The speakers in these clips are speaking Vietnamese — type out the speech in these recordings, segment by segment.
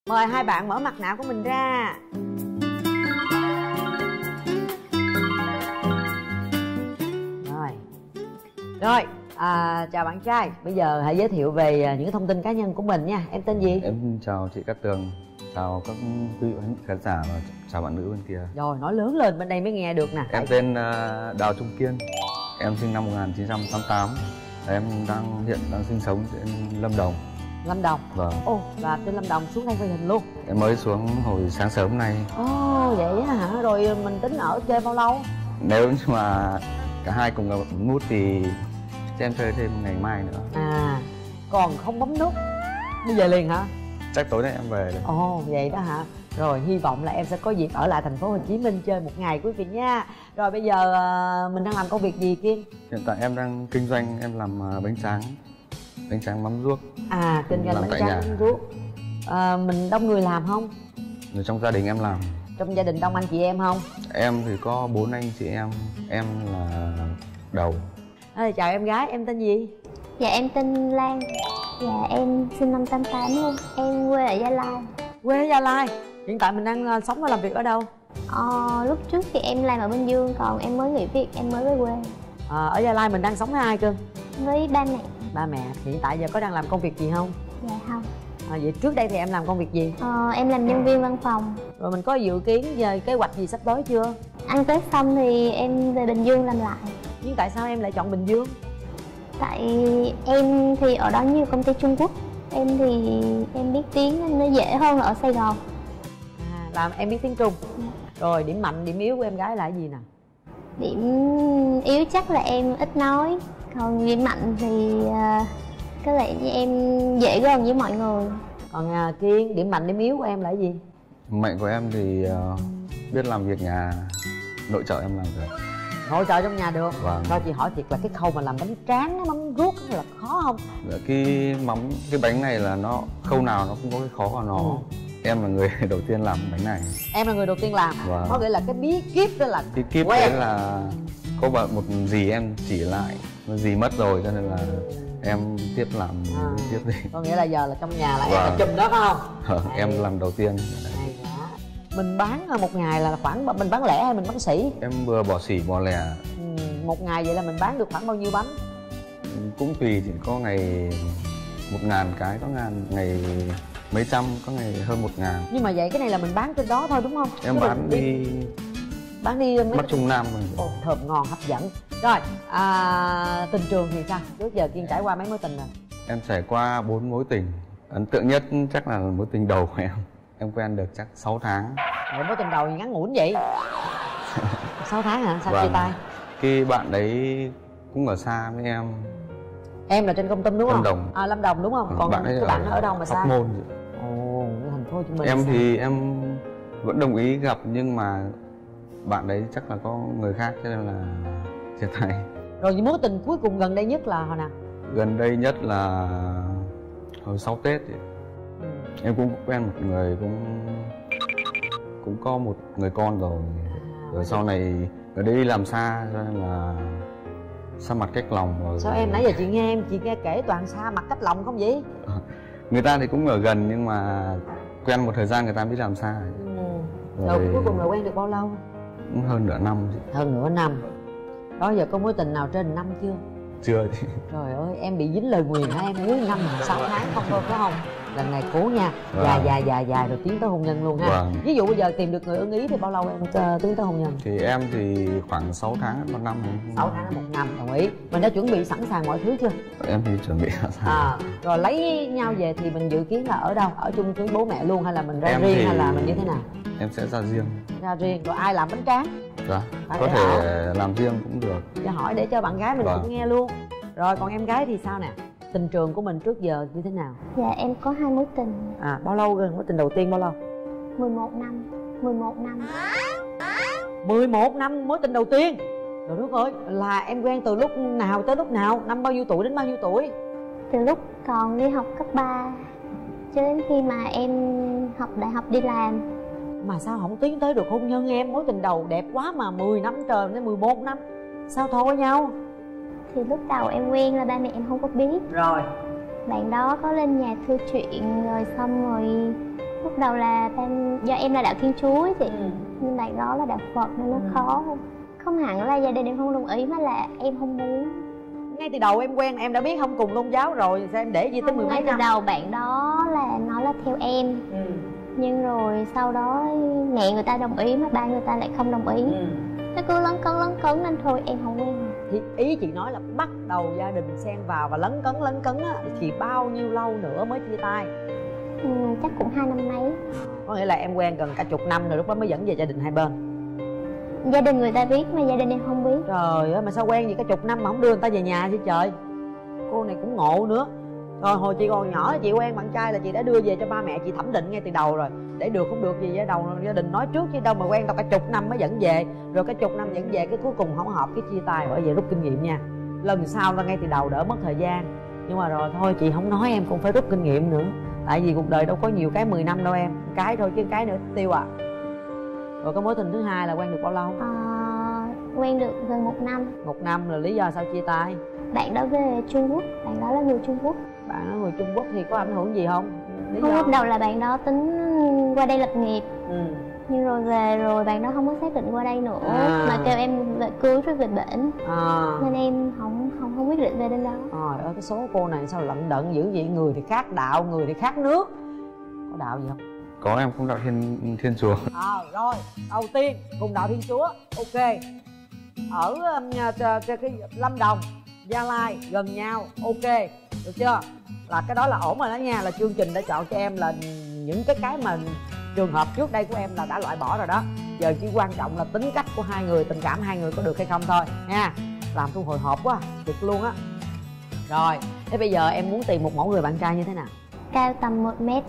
Mời hai bạn mở mặt nạ của mình ra. Rồi, chào bạn trai. Bây giờ hãy giới thiệu về những thông tin cá nhân của mình nha. Em tên gì? Em chào chị Cát Tường, chào các quý vị khán giả và chào bạn nữ bên kia. Rồi, nói lớn lên bên đây mới nghe được nè. Em tên Đào Trung Kiên, em sinh năm 1988. Em hiện đang sinh sống trên Lâm Đồng. Lâm Đồng? Vâng. Ồ, và trên Lâm Đồng xuống đây quay hình luôn. Em mới xuống hồi sáng sớm nay. Ồ, vậy hả? Rồi mình tính ở chơi bao lâu? Nếu như mà cả hai cùng gặp nút thì cho em chơi thêm ngày mai nữa. À, còn không bấm nút đi về liền hả? Chắc tối nay em về rồi. Ồ, vậy đó hả? Rồi, hy vọng là em sẽ có dịp ở lại thành phố Hồ Chí Minh chơi một ngày quý vị nha. Rồi bây giờ mình đang làm công việc gì Kiên? Hiện tại em đang kinh doanh, em làm bánh tráng mắm ruốc. À, kinh doanh bánh tráng mắm ruốc. Mình đông người làm không? Người trong gia đình em làm. Trong gia đình đông anh chị em không? Em thì có 4 anh chị em là đầu. Chào em gái, em tên gì? Dạ em tên Lan. Dạ em sinh năm 88 luôn. Em quê ở Gia Lai. Quê ở Gia Lai. Hiện tại mình đang sống và làm việc ở đâu? Lúc trước thì em làm ở Bình Dương, còn em mới nghỉ việc, em mới về quê. Ở Gia Lai mình đang sống với ai cơ? Với ba mẹ. Ba mẹ. Hiện tại giờ có đang làm công việc gì không? Dạ không. Vậy trước đây thì em làm công việc gì? Em làm nhân viên văn phòng. Rồi mình có dự kiến về kế hoạch gì sắp tới chưa? Ăn Tết xong thì em về Bình Dương làm lại. Nhưng tại sao em lại chọn Bình Dương? Tại em thì ở đó nhiều công ty Trung Quốc. Em thì em biết tiếng nên nó dễ hơn là ở Sài Gòn. Làm em biết tiếng Trung. Rồi điểm mạnh, điểm yếu của em gái là cái gì nè? Điểm yếu chắc là em ít nói. Còn điểm mạnh thì có lẽ em dễ gần với mọi người. Còn Kiên, điểm mạnh, điểm yếu của em là cái gì? Mạnh của em thì biết làm việc nhà, nội trợ em làm được. Hỗ trợ trong nhà được. Vâng. Thôi chị hỏi thiệt là cái khâu mà làm bánh tráng, mắm ruốc là khó không? Cái bánh này là nó khâu nào nó cũng có cái khó của nó. Em là người đầu tiên làm bánh này. Em là người đầu tiên làm. Vâng. Có nghĩa là cái bí kíp đó là cái kíp đấy là có một gì em chỉ lại, gì mất rồi cho nên là em tiếp làm tiếp đi. Có nghĩa là giờ là trong nhà là em là chùm đó phải không? Em làm đầu tiên. Mình bán một ngày là khoảng, mình bán lẻ hay mình bán sỉ? Em vừa bỏ sỉ bỏ lẻ. Một ngày vậy là mình bán được khoảng bao nhiêu bánh? Cũng tùy, chỉ có ngày 1.000 cái, có ngày mấy trăm, có ngày hơn 1.000. Nhưng mà vậy cái này là mình bán trên đó thôi đúng không? Em bán đi Bắc Trung Nam rồi. Ồ, thơm ngon hấp dẫn. Rồi, tình trường thì sao? Trước giờ Kiên trải qua mấy mối tình rồi? Em trải qua 4 mối tình. Ấn tượng nhất chắc là mối tình đầu của em. Em quen được chắc 6 tháng. Mối tình đầu thì ngắn ngủn vậy? 6 tháng hả? Sao chia tay? Cái bạn đấy cũng ở xa với em. Em là trên Kon Tum đúng không? Lâm Đồng. Lâm Đồng đúng không? Còn bạn ấy bạn ở đâu mà xa? Hóc Môn. Ồ, thành phố Hồ Chí Minh. Em thì em vẫn đồng ý gặp nhưng mà bạn đấy chắc là có người khác cho nên là chia tay. Rồi những mối tình cuối cùng gần đây nhất là hồi nào? Gần đây nhất là hồi sau Tết thì em cũng quen một người, cũng có một người con rồi. Rồi sau này ở đây đi làm xa cho nên là xa mặt cách lòng rồi. Sao em nãy giờ chị nghe kể toàn xa mặt cách lòng không vậy? Người ta thì cũng ở gần nhưng mà quen một thời gian người ta mới làm xa. Rồi cuối cùng là quen được bao lâu? Cũng hơn nửa năm chứ. Hơn nửa năm. Đó giờ có mối tình nào trên năm chưa? Chưa chứ. Trời ơi, em bị dính lời nguyền hả em? Dưới 5-6 tháng không thôi phải không? Lần này cố nha. Dài rồi tiến tới hôn nhân luôn ha. Ví dụ bây giờ tìm được người ưng ý thì bao lâu em tiến tới hôn nhân? Thì em thì khoảng 6 tháng đến 1 năm. 6 tháng đến 1 năm, đồng ý. Mình đã chuẩn bị sẵn sàng mọi thứ chưa? Em thì chuẩn bị sẵn sàng. Rồi lấy nhau về thì mình dự kiến là ở đâu? Ở chung với bố mẹ luôn hay là mình ra em riêng hay là mình như thế nào? Em sẽ ra riêng. Ra riêng, rồi ai làm bánh tráng? Dạ, có thể làm riêng cũng được. Cho hỏi để cho bạn gái mình cũng nghe luôn. Rồi còn em gái thì sao nè? Tình trường của mình trước giờ như thế nào? Dạ em có 2 mối tình. Bao lâu rồi? Mối tình đầu tiên bao lâu? 11 năm. 11 năm. 11 năm mối tình đầu tiên. Trời đất ơi, là em quen từ lúc nào tới lúc nào? Năm bao nhiêu tuổi đến bao nhiêu tuổi? Từ lúc còn đi học cấp 3 cho đến khi mà em học đại học đi làm. Mà sao không tiến tới được hôn nhân em? Mối tình đầu đẹp quá mà 10 năm trời đến 11 năm. Sao thôi nhau? Thì lúc đầu em quen là ba mẹ em không có biết. Rồi bạn đó có lên nhà thư chuyện rồi xong rồi Lúc đầu là do em là đạo Thiên Chúa ấy chị, nhưng bạn đó là đạo Phật nên nó khó. Không hẳn là gia đình em không đồng ý, mà là em không muốn. Ngay từ đầu em quen em đã biết không cùng tôn giáo rồi, sao em để gì tới mười mấy Ngay từ năm? đầu bạn đó là nó là theo em, nhưng rồi sau đó mẹ người ta đồng ý mà ba người ta lại không đồng ý. Nó cứ lấn cấn nên thôi em không quen. Thì ý chị nói là bắt đầu gia đình xen vào và lấn cấn á, thì bao nhiêu lâu nữa mới chia tay? Chắc cũng 2 năm mấy. Có nghĩa là em quen gần cả chục năm rồi lúc đó mới dẫn về gia đình hai bên. Gia đình người ta biết mà gia đình em không biết. Trời ơi, mà sao quen gì cả chục năm mà không đưa người ta về nhà chứ trời. Cô này cũng ngộ nữa. Rồi hồi chị còn nhỏ chị quen bạn trai là chị đã đưa về cho ba mẹ chị thẩm định ngay từ đầu rồi. Để được không được gì với đầu gia đình nói trước chứ đâu mà quen tao cả chục năm mới dẫn về. Rồi cả chục năm dẫn về cái cuối cùng không hợp cái chia tay. Bởi vậy rút kinh nghiệm nha. Lần sau là ngay từ đầu đỡ mất thời gian. Nhưng mà rồi thôi chị không nói em cũng phải rút kinh nghiệm nữa. Tại vì cuộc đời đâu có nhiều cái 10 năm đâu em. Cái thôi chứ cái nữa tiêu à. Rồi cái mối tình thứ hai là quen được bao lâu? Quen được gần 1 năm. 1 năm là lý do sao chia tay? Bạn đó về Trung Quốc, bạn đó là người Trung Quốc. Bạn đó người Trung Quốc thì có ảnh hưởng gì không? Không, lúc đầu là bạn đó tính qua đây lập nghiệp. Nhưng rồi về rồi bạn đó không có xác định qua đây nữa. Mà kêu em về cưới rồi về bển. Nên em không quyết định về bên đó. Trời ơi, cái số cô này sao lận đận dữ vậy? Người thì khác đạo, người thì khác nước. Có đạo gì không? Có, em cũng đạo Thiên Chúa. Rồi, đầu tiên cùng đạo Thiên Chúa. Ok. Ở cái Lâm Đồng, Gia Lai gần nhau. Ok, được chưa? Là cái đó là ổn rồi đó nha. Là chương trình đã chọn cho em là những cái mà trường hợp trước đây của em là đã loại bỏ rồi đó. Giờ chỉ quan trọng là tính cách của hai người, tình cảm hai người có được hay không thôi nha. Làm tôi hồi hộp quá, thiệt luôn á. Rồi, thế bây giờ em muốn tìm một mẫu người bạn trai như thế nào? Cao tầm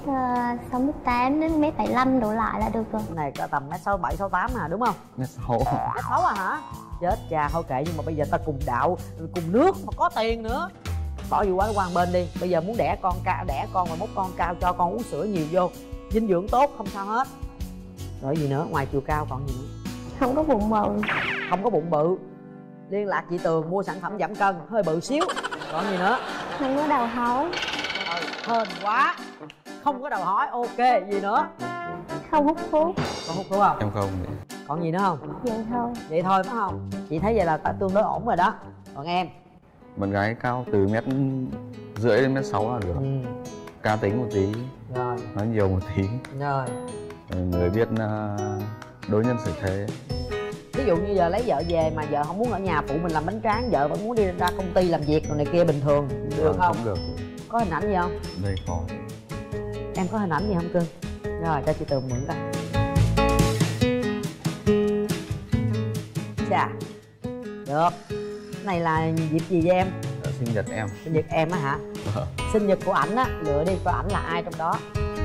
1m68 đến 1m75 đổ lại là được rồi. Cái này tầm 1m67, 68 à, đúng không? 1m6. 1m6 à hả? Chết cha, thôi kệ, nhưng mà bây giờ ta cùng đạo, cùng nước mà có tiền nữa. Bỏ vô quá quan bên đi. Bây giờ muốn đẻ con mà mốt con cao cho con uống sữa nhiều vô, dinh dưỡng tốt không sao hết. Rồi gì nữa, ngoài chiều cao còn gì nữa? Không có bụng bự. Không có bụng bự. Liên lạc chị Tường mua sản phẩm giảm cân, hơi bự xíu. Còn gì nữa? Không có đầu hói. Hên quá. Không có đầu hói, ok. Gì nữa? Không hút thuốc. Con hút thuốc không? Em không. Còn gì nữa không? Vậy thôi. Vậy thôi phải không? Chị thấy vậy là tương đối ổn rồi đó. Còn em? Bạn gái cao từ 1m50 đến 1m6 là được. Cá tính một tí. Rồi. Nói nhiều một tí. Rồi. Người biết đối nhân xử thế. Ví dụ như giờ lấy vợ về mà vợ không muốn ở nhà phụ mình làm bánh tráng, vợ vẫn muốn đi ra công ty làm việc rồi này kia bình thường, được không? Không được. Có hình ảnh gì không? Đây có. Em có hình ảnh gì không cưng? Rồi cho chị Tường mượn coi. Chà. Được. Cái này là dịp gì vậy em? Sinh nhật em. Sinh nhật em á hả? Sinh nhật của ảnh á, lựa đi coi ảnh là ai trong đó.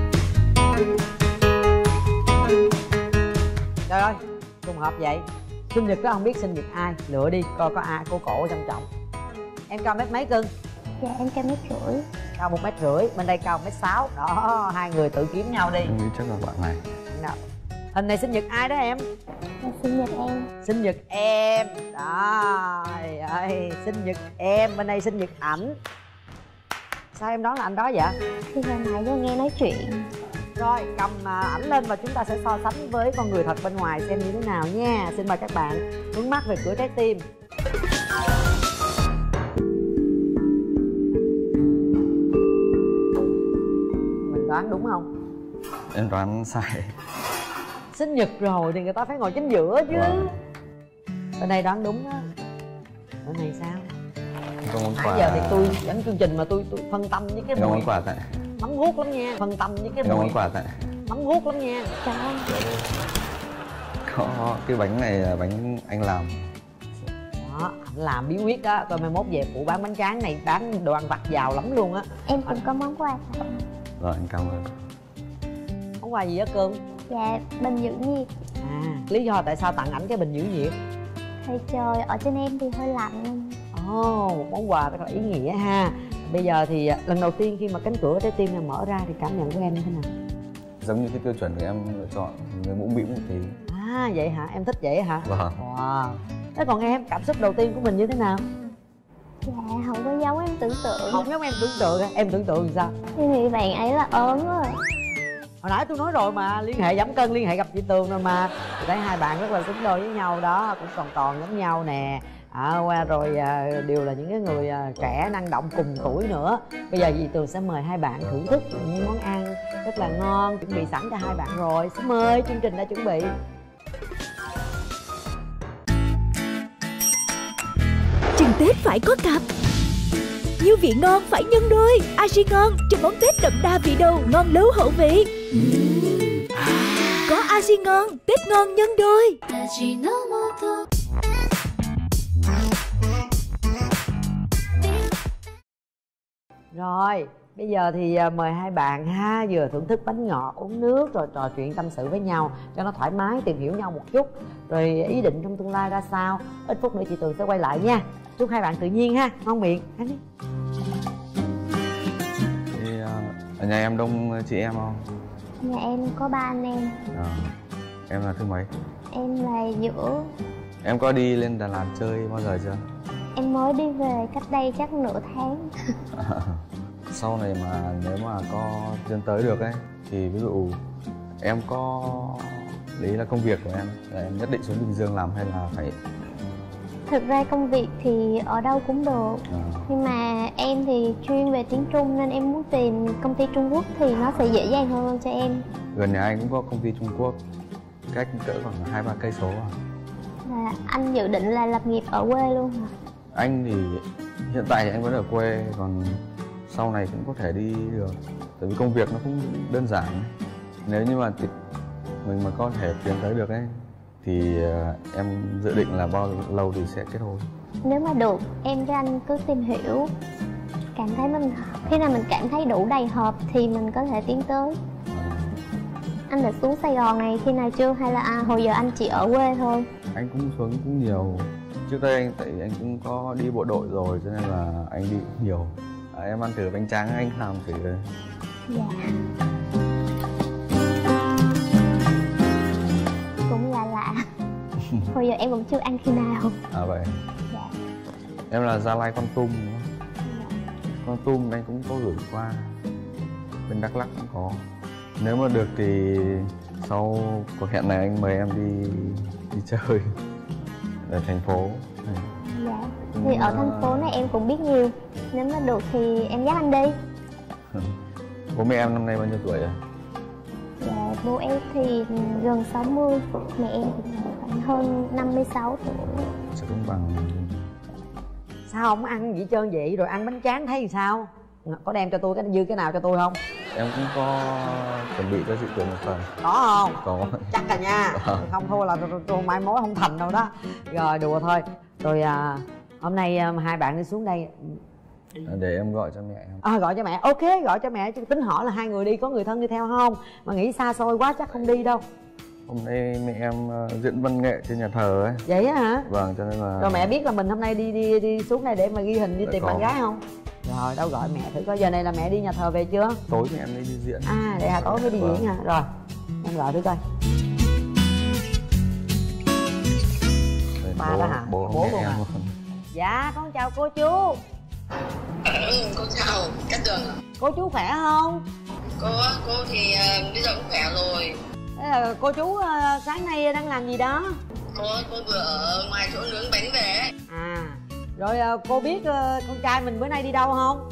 Trời ơi, trùng hợp vậy. Sinh nhật đó không biết sinh nhật ai, lựa đi coi có ai cô cổ trân trọng. Em cao mét mấy cưng? Dạ em cao 1m50. Cao 1m50, bên đây cao 1m6. Đó, hai người tự kiếm nhau đi. Em nghĩ chắc là bạn này. Nào. Hình này sinh nhật ai đó em? Là sinh nhật em. Sinh nhật em. Đó, ơi, sinh nhật em, bên đây sinh nhật ảnh. Sao em đoán là anh đó vậy? Thì hồi nãy giờ nghe nói chuyện. Rồi, cầm ảnh lên và chúng ta sẽ so sánh với con người thật bên ngoài xem như thế nào nha. Xin mời các bạn hướng mắt về cửa trái tim. Mình đoán đúng không? Em đoán sai. Sinh nhật rồi thì người ta phải ngồi chính giữa chứ. Bên đây đoán đúng á. Bên này sao? Nãy giờ thì tôi dẫn chương trình mà tôi phân tâm với cái món quà tại mắm guốc lắm nha. Phân tâm với cái món quà tại mắm guốc lắm nha. Trời ơi. Có cái bánh này là bánh anh làm. Đó, anh làm bí quyết đó. Coi mai mốt về phụ bán bánh tráng này, bán đồ ăn vặt giàu lắm luôn á. Em cũng có món quà tặng. Rồi anh cảm ơn. Món quà gì đó cưng? Dạ, bình giữ nhiệt. Lý do tại sao tặng ảnh cái bình giữ nhiệt? Thời trời ở trên em thì hơi lạnh. Một món quà rất là ý nghĩa ha. Bây giờ thì lần đầu tiên khi mà cánh cửa trái tim này mở ra thì cảm nhận của em như thế nào? Giống như cái tiêu chuẩn của em lựa chọn, người mũm mĩm một tí. Vậy hả? Em thích vậy hả? Vâng. Wow. Thế còn em, cảm xúc đầu tiên của mình như thế nào? Dạ, không có giống em tưởng tượng. Không giống em tưởng tượng. Em tưởng tượng sao? Em nghĩ bạn ấy là ốm rồi. Hồi nãy tôi nói rồi mà, liên hệ giảm cân, liên hệ gặp chị Tường rồi mà. Tôi thấy hai bạn rất là xứng đôi với nhau đó, cũng còn giống nhau nè. Rồi đều là những cái người trẻ năng động cùng tuổi nữa. Bây giờ chị Tường sẽ mời hai bạn thưởng thức những món ăn rất là ngon chuẩn bị sẵn cho hai bạn rồi. Xin mời, chương trình đã chuẩn bị. Chừng Tết phải có cặp, như vị ngon phải nhân đôi. Aji ngon cho món Tết đậm đà vị đầu, ngon lâu hậu vị. Có Aji ngon, Tết ngon nhân đôi. Rồi, bây giờ thì mời hai bạn ha, vừa thưởng thức bánh ngọt, uống nước rồi trò chuyện tâm sự với nhau cho nó thoải mái, tìm hiểu nhau một chút. Rồi ý định trong tương lai ra sao. Ít phút nữa chị Tường sẽ quay lại nha. Chúc hai bạn tự nhiên ha, ngon miệng. Ăn đi. Thì, ở nhà em đông chị em không? Nhà em có 3 anh em. Em là thứ mấy? Em là giữa. Em có đi lên Đà Lạt chơi bao giờ chưa? Em mới đi về cách đây chắc nửa tháng. Sau này mà nếu mà có tiến tới được ấy thì ví dụ em có đấy là công việc của em là em nhất định xuống Bình Dương làm hay là phải? Thực ra công việc thì ở đâu cũng được, nhưng mà em thì chuyên về tiếng Trung nên em muốn tìm công ty Trung Quốc thì nó sẽ dễ dàng hơn cho em. Gần nhà anh cũng có công ty Trung Quốc, cách cỡ khoảng 2-3 cây số à. Là anh dự định là lập nghiệp ở quê luôn hả? Anh thì hiện tại thì anh vẫn ở quê, còn sau này cũng có thể đi được, tại vì công việc nó cũng đơn giản. Nếu như mà mình mà có thể tiến tới được ấy thì em dự định là bao lâu thì sẽ kết hôn? Nếu mà được, em với anh cứ tìm hiểu, cảm thấy mình khi nào mình cảm thấy đủ đầy hợp thì mình có thể tiến tới. Anh đã xuống Sài Gòn này khi nào chưa, hay là hồi giờ anh chỉ ở quê thôi? Anh cũng xuống cũng nhiều. Trước đây tại anh cũng có đi bộ đội rồi cho nên là anh đi cũng nhiều. Em ăn thử bánh tráng anh làm thử đây. Dạ. Cũng là lạ. Hồi giờ em cũng chưa ăn khi nào. Vậy. Dạ. Em là Gia Lai Kon Tum đúng không? Dạ. Kon Tum anh cũng có gửi qua. Bên Đắk Lắk cũng có. Nếu mà được thì sau cuộc hẹn này anh mời em đi chơi ở thành phố. Dạ. Thì ở thành phố này em cũng biết nhiều. Nếu mà được thì em dắt anh đi. Bố mẹ em năm nay bao nhiêu tuổi rồi? Dạ, bố em thì gần 60, mẹ em thì khoảng hơn 56 tuổi. Sẽ cũng bằng. Sao không ăn gì trơn vậy, rồi ăn bánh tráng thấy thì sao? Có đem cho tôi cái nào cho tôi không? Em cũng có chuẩn bị cho chị Tường một phần. Có không? Có. Chắc là nha. Không thôi là tôi mai mối không thành đâu đó. Rồi đùa thôi. Rồi hôm nay hai bạn đi xuống đây. Để em gọi cho mẹ em. Gọi cho mẹ. Ok, gọi cho mẹ. Tính hỏi là hai người đi có người thân đi theo không? Mà nghĩ xa xôi quá chắc không đi đâu. Hôm nay mẹ em diễn văn nghệ trên nhà thờ ấy. Vậy á hả? Vâng, cho nên là. Rồi mẹ biết là mình hôm nay đi xuống đây để mà ghi hình đi tìm bạn gái không? Rồi đâu gọi mẹ thử coi. Giờ này là mẹ đi nhà thờ về chưa? Tối thì em đi diễn. Để tối mới đi diễn hả? Rồi em gọi thử coi. Ba đó hả? Bố luôn hả? Dạ con chào cô chú. Con chào Cát Tường. Cô chú khỏe không? Cô thì bây giờ cũng khỏe rồi. Thế là cô chú sáng nay đang làm gì đó? Cô vừa ở ngoài chỗ nướng bánh về ấy. Rồi cô biết con trai mình bữa nay đi đâu không?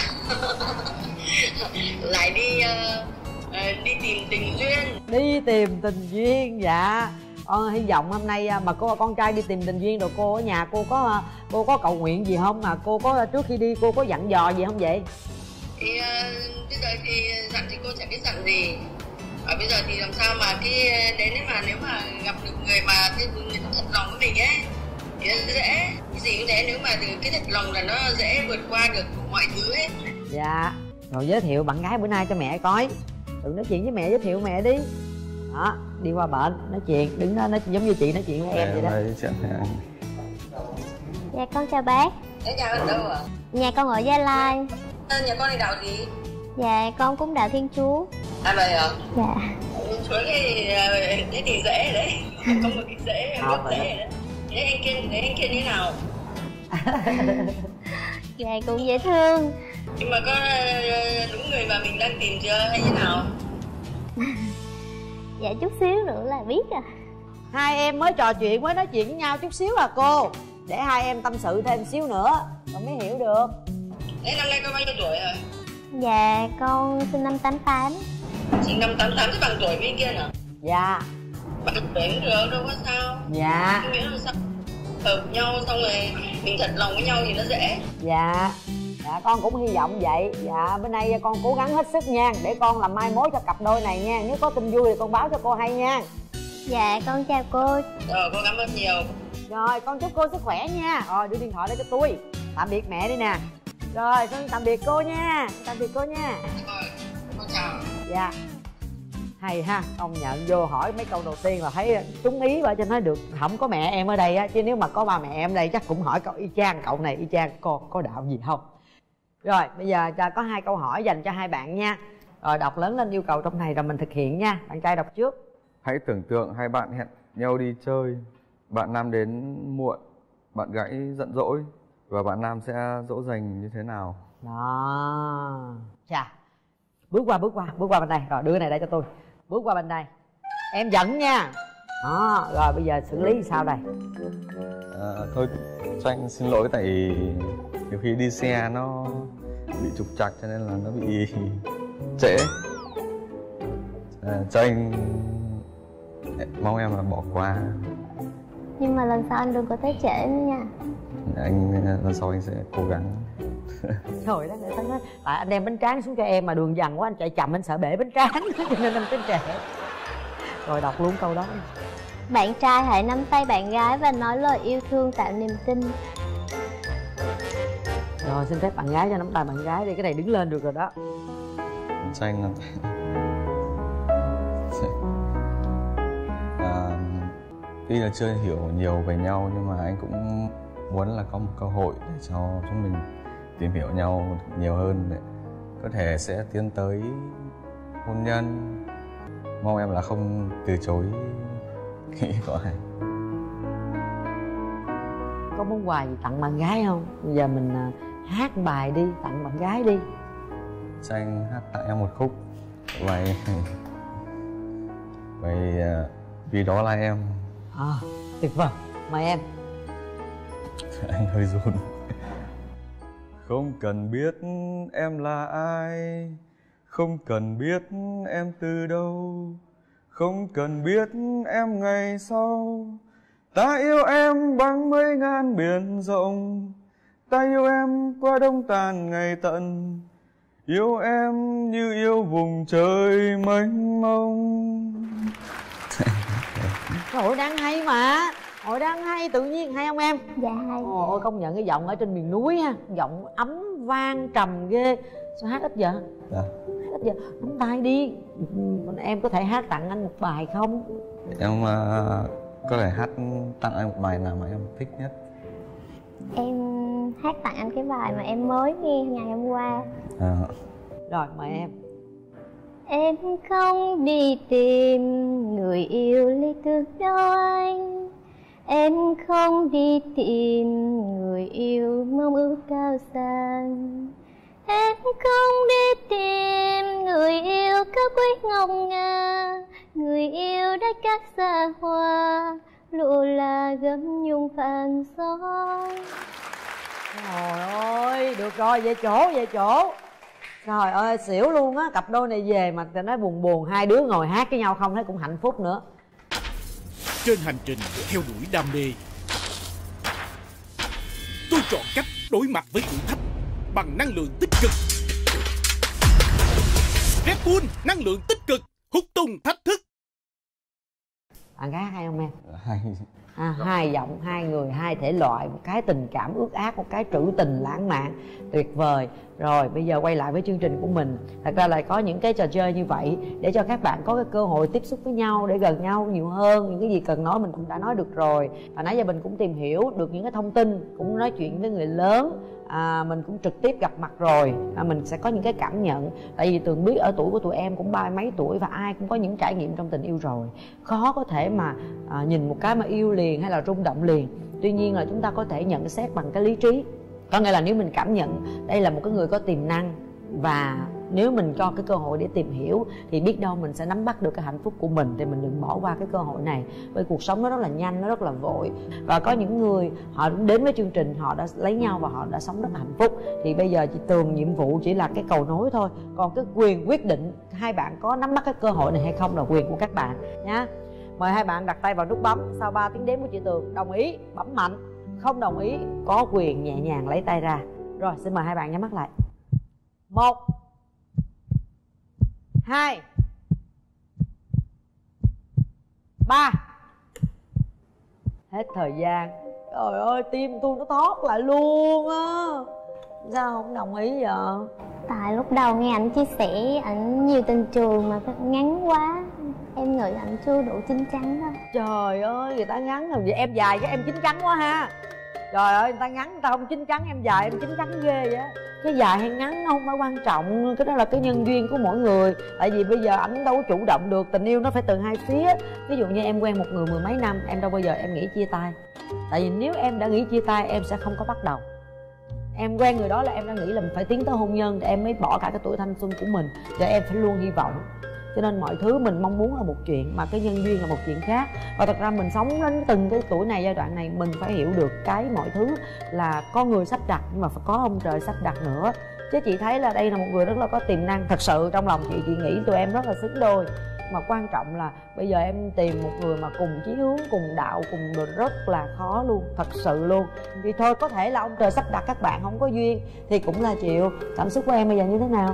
Lại đi tìm tình duyên. Đi tìm tình duyên, dạ. Hy vọng hôm nay mà con trai đi tìm tình duyên rồi cô ở nhà cô có cầu nguyện gì không, mà cô có trước khi đi cô có dặn dò gì không vậy? Thì bây giờ thì dặn thì cô chẳng biết dặn gì. Bây giờ thì làm sao mà nếu mà gặp được người mà người ta thật lòng với mình ấy thì nó dễ, cái gì cũng thế, nếu mà cái thật lòng là nó dễ vượt qua được mọi thứ ấy. Dạ. Rồi giới thiệu bạn gái bữa nay cho mẹ coi. Đừng nói chuyện với mẹ, giới thiệu mẹ đi. Đó, đi qua bệnh nói chuyện, đứng đó nói chuyện giống như chị nói chuyện với em vậy đó. Dạ con chào bác. Thế nhà con ở đâu ạ? Nhà con ở Gia Lai. Nhà con đi đạo gì? Dạ con cũng đạo Thiên Chúa. Vậy hả? Dạ. Thiên Chúa thế thì dễ đấy. Có một cái dễ, rất dễ đấy. Thế anh kia như nào? Dạ cũng dễ thương. Nhưng mà có đúng người mà mình đang tìm chưa hay như nào? Dạ chút xíu nữa là biết à. Hai em mới trò chuyện, mới nói chuyện với nhau chút xíu à cô. Để hai em tâm sự thêm xíu nữa con mới hiểu được. Thế năm nay con bao nhiêu tuổi rồi? Dạ con sinh năm 88. Sinh năm 88 thì bằng tuổi bên kia hả? Dạ. Bằng tuổi cũng được, đâu có sao. Dạ. Nghĩa là sao? Hợp nhau xong rồi mình thật lòng với nhau thì nó dễ. Dạ. Dạ con cũng hy vọng vậy. Dạ bữa nay con cố gắng hết sức nha, để con làm mai mối cho cặp đôi này nha. Nếu có tin vui thì con báo cho cô hay nha. Dạ con chào cô. Rồi con cảm ơn nhiều. Rồi con chúc cô sức khỏe nha. Rồi đưa điện thoại đây cho tôi. Tạm biệt mẹ đi nè. Rồi con tạm biệt cô nha. Tạm biệt cô nha. Rồi con chào. Dạ. Hay ha, công nhận vô hỏi mấy câu đầu tiên là thấy trúng ý vậy, cho nói được không có mẹ em ở đây á, chứ nếu mà có ba mẹ em ở đây chắc cũng hỏi cậu y chang cậu này, y chang con có đạo gì không. Rồi bây giờ có 2 câu hỏi dành cho hai bạn nha. Rồi đọc lớn lên yêu cầu trong này rồi mình thực hiện nha. Bạn trai đọc trước. Hãy tưởng tượng hai bạn hẹn nhau đi chơi. Bạn nam đến muộn, bạn gái giận dỗi, và bạn nam sẽ dỗ dành như thế nào? Đó. Chà. Bước qua bên đây. Rồi đưa cái này đây cho tôi. Bước qua bên đây. Em giận nha. Đó. Rồi bây giờ xử lý sao đây? Thôi cho anh xin lỗi, tại nhiều khi đi xe nó bị trục trặc cho nên là nó bị trễ. Cho anh mong em là bỏ qua. Nhưng mà lần sau anh đừng có tới trễ nữa nha. Lần sau anh sẽ cố gắng. Trời đất ơi, sao nói tại anh đem bánh tráng xuống cho em mà đường dằn quá, anh chạy chậm anh sợ bể bánh tráng cho nên anh tới trễ. Rồi đọc luôn câu đó. Bạn trai hãy nắm tay bạn gái và nói lời yêu thương tạo niềm tin. Rồi xin phép bạn gái cho nắm tay bạn gái đi, cái này đứng lên được rồi đó. Cho anh tuy là chưa hiểu nhiều về nhau nhưng mà anh cũng muốn là có một cơ hội để cho chúng mình tìm hiểu nhau nhiều hơn, để có thể sẽ tiến tới hôn nhân. Mong em là không từ chối nghĩ của anh. Có món quà gì tặng bạn gái không? Bây giờ mình hát bài đi, tặng bạn gái đi. Cho anh hát tặng em một khúc bài Vì Đó Là Em. Tuyệt vời, mời em. Anh hơi run. Không cần biết em là ai, không cần biết em từ đâu, không cần biết em ngày sau. Ta yêu em bằng mấy ngàn biển rộng, ta yêu em qua đông tàn ngày tận, yêu em như yêu vùng trời mênh mông. Trời đang hay mà. Hồi đang hay, tự nhiên hay không em? Dạ hay. Ôi công nhận cái giọng ở trên miền núi ha, giọng ấm vang trầm ghê. Sao hát ít vậy? Dạ. Hát ít vậy, nắm tay đi. Em có thể hát tặng anh một bài không? Em có thể hát tặng anh một bài nào mà em thích nhất. Em hát tặng anh cái bài mà em mới nghe ngày hôm qua. Rồi mời em. Em không đi tìm người yêu lý tưởng đâu anh, em không đi tìm người yêu mong ước cao xa, em không đi tìm người yêu cao quý ngọc ngà, người yêu đất cát xa hoa, lụa là gấm nhung vàng son. Trời ơi, được rồi, về chỗ. Trời ơi, xỉu luôn á, cặp đôi này về mà ta nói buồn, hai đứa ngồi hát với nhau không thấy cũng hạnh phúc nữa. Trên hành trình theo đuổi đam mê, tôi chọn cách đối mặt với thử thách bằng năng lượng tích cực. Red Bull năng lượng tích cực hút tung thách thức. Bạn gái hay không em? Hay. Hai giọng, hai người, hai thể loại, một cái tình cảm ướt át, một cái trữ tình lãng mạn, tuyệt vời. Rồi bây giờ quay lại với chương trình của mình. Thật ra là có những cái trò chơi như vậy để cho các bạn có cái cơ hội tiếp xúc với nhau, để gần nhau nhiều hơn. Những cái gì cần nói mình cũng đã nói được rồi. Và nãy giờ mình cũng tìm hiểu được những cái thông tin, cũng nói chuyện với người lớn. Mình cũng trực tiếp gặp mặt rồi, mình sẽ có những cái cảm nhận. Tại vì Tường biết ở tuổi của tụi em cũng 30 mấy tuổi và ai cũng có những trải nghiệm trong tình yêu rồi. Khó có thể mà nhìn một cái mà yêu liền hay là rung động liền. Tuy nhiên là chúng ta có thể nhận xét bằng cái lý trí. Có nghĩa là nếu mình cảm nhận đây là một cái người có tiềm năng và Nếu mình cho cái cơ hội để tìm hiểu thì biết đâu mình sẽ nắm bắt được cái hạnh phúc của mình, thì mình đừng bỏ qua cái cơ hội này. Bởi cuộc sống nó rất là nhanh, nó rất là vội. Và có những người họ đến với chương trình, họ đã lấy nhau và họ đã sống rất là hạnh phúc. Thì bây giờ chị Tường nhiệm vụ chỉ là cái cầu nối thôi. Còn cái quyền quyết định hai bạn có nắm bắt cái cơ hội này hay không là quyền của các bạn nhé. Mời hai bạn đặt tay vào nút bấm. Sau 3 tiếng đếm của chị Tường, đồng ý bấm mạnh, không đồng ý có quyền nhẹ nhàng lấy tay ra. Rồi, xin mời hai bạn nhắm mắt lại. 1 2 3. Hết thời gian. Trời ơi, tim tôi nó thoát lại luôn á. Sao không đồng ý vậy? Tại lúc đầu nghe ảnh chia sẻ ảnh nhiều tình trường mà ngắn quá, em nghĩ ảnh chưa đủ chín chắn đâu. Trời ơi, người ta ngắn rồi, vậy em dài cái em chín chắn quá ha. Trời ơi, người ta ngắn người ta không chín chắn, em dài em chín chắn ghê vậy. Cái dài hay ngắn không phải quan trọng, cái đó là cái nhân duyên của mỗi người. Tại vì bây giờ ảnh đâu có chủ động được, tình yêu nó phải từ hai phía. Ví dụ như em quen một người mười mấy năm, em đâu bao giờ em nghĩ chia tay. Tại vì nếu em đã nghĩ chia tay em sẽ không có bắt đầu. Em quen người đó là em đã nghĩ là mình phải tiến tới hôn nhân, để em mới bỏ cả cái tuổi thanh xuân của mình. Và em phải luôn hy vọng. Cho nên mọi thứ mình mong muốn là một chuyện, mà cái nhân duyên là một chuyện khác. Và thật ra mình sống đến từng cái tuổi này, giai đoạn này, mình phải hiểu được cái mọi thứ là con người sắp đặt, nhưng mà phải có ông trời sắp đặt nữa. Chứ chị thấy là đây là một người rất là có tiềm năng. Thật sự trong lòng chị nghĩ tụi em rất là xứng đôi. Mà quan trọng là bây giờ em tìm một người mà cùng chí hướng, cùng đạo, cùng đồ rất là khó luôn. Thật sự luôn. Vì thôi có thể là ông trời sắp đặt các bạn không có duyên thì cũng là chịu. Cảm xúc của em bây giờ như thế nào?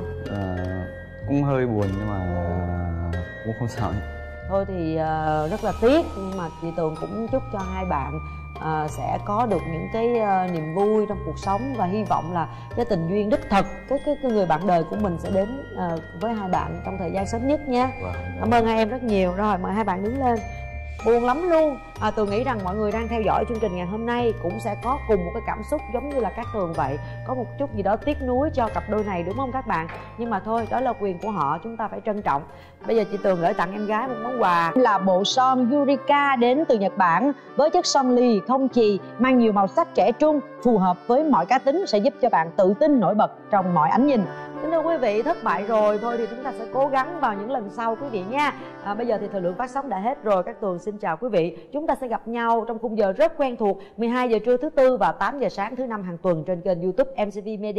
Cũng hơi buồn nhưng mà cũng không sao. Thôi thì rất là tiếc, nhưng mà chị Tường cũng chúc cho hai bạn sẽ có được những cái niềm vui trong cuộc sống, và hy vọng là cái tình duyên đích thực, cái người bạn đời của mình sẽ đến với hai bạn trong thời gian sớm nhất nha. Cảm ơn hai em rất nhiều. Rồi mời hai bạn đứng lên. Buồn lắm luôn. Tường nghĩ rằng mọi người đang theo dõi chương trình ngày hôm nay cũng sẽ có cùng một cái cảm xúc giống như là các Tường vậy. Có một chút gì đó tiếc nuối cho cặp đôi này, đúng không các bạn? Nhưng mà thôi, đó là quyền của họ, chúng ta phải trân trọng. Bây giờ chị Tường gửi tặng em gái một món quà là bộ son Yurika đến từ Nhật Bản, với chất son lì không chì, mang nhiều màu sắc trẻ trung, phù hợp với mọi cá tính, sẽ giúp cho bạn tự tin nổi bật trong mọi ánh nhìn. Kính thưa quý vị, thất bại rồi thôi thì chúng ta sẽ cố gắng vào những lần sau quý vị nha. Bây giờ thì thời lượng phát sóng đã hết rồi. Các Tường xin chào quý vị. Chúng ta sẽ gặp nhau trong khung giờ rất quen thuộc 12 giờ trưa thứ Tư và 8 giờ sáng thứ Năm hàng tuần trên kênh YouTube MCV Media.